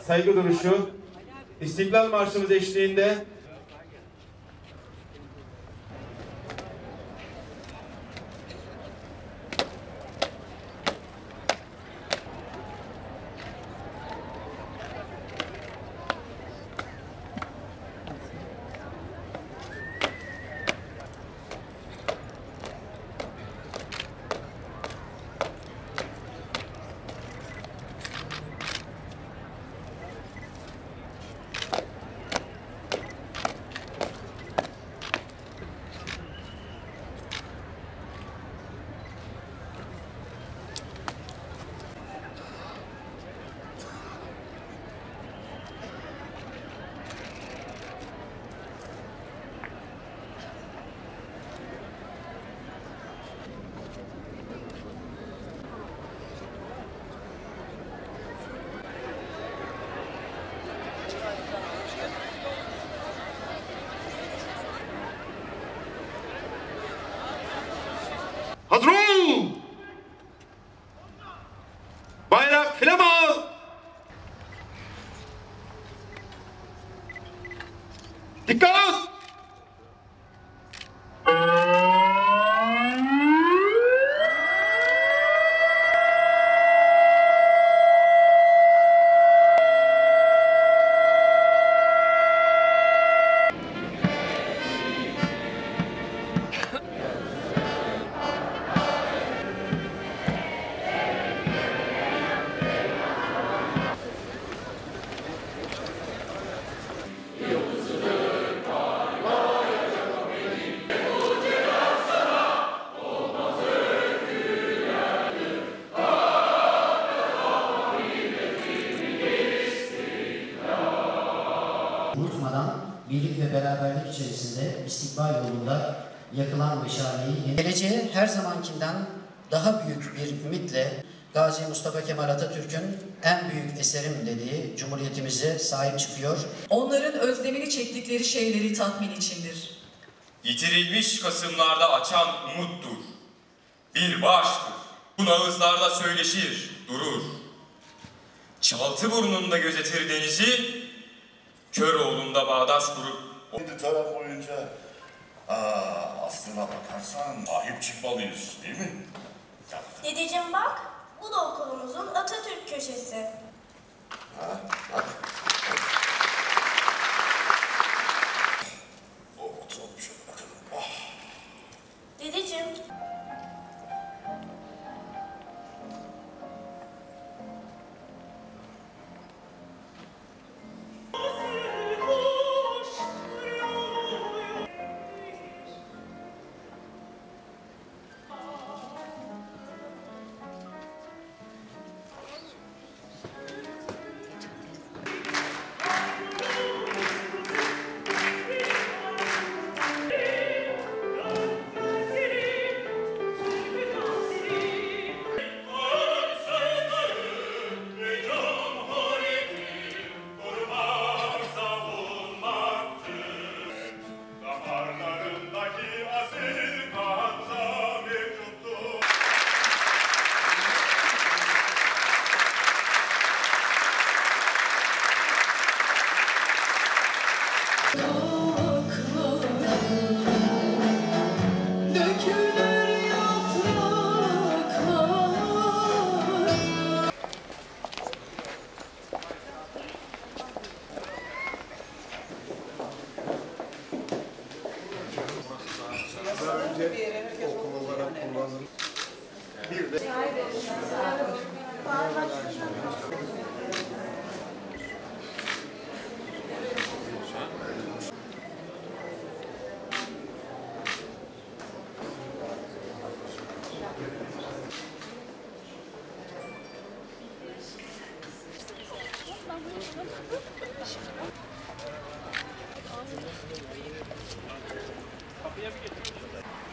saygı duruşu İstiklal Marşımız eşliğinde hazır ol! Bayrak flama! Dikkat! Unutmadan birlik ve beraberlik içerisinde istikbal yolunda yakılan meşaleyi geleceğe her zamankinden daha büyük bir ümitle Gazi Mustafa Kemal Atatürk'ün en büyük eserim dediği Cumhuriyetimize sahip çıkıyor. Onların özlemini çektikleri şeyleri tatmin içindir. Yitirilmiş Kasımlarda açan umuttur. Bir bağıştır. Bu ağızlarda söyleşir, durur. Çaltı burnunda gözetir denizi, Köroğlu'nda bağdaş kurup... Bir taraf boyunca aslına bakarsan sahip çıkmalıyız değil mi? Dedeciğim bak, bu da okulumuzun Atatürk köşesi. Bak. Oturalım şöyle bakalım. Dedeciğim. Kapıya bir getirin.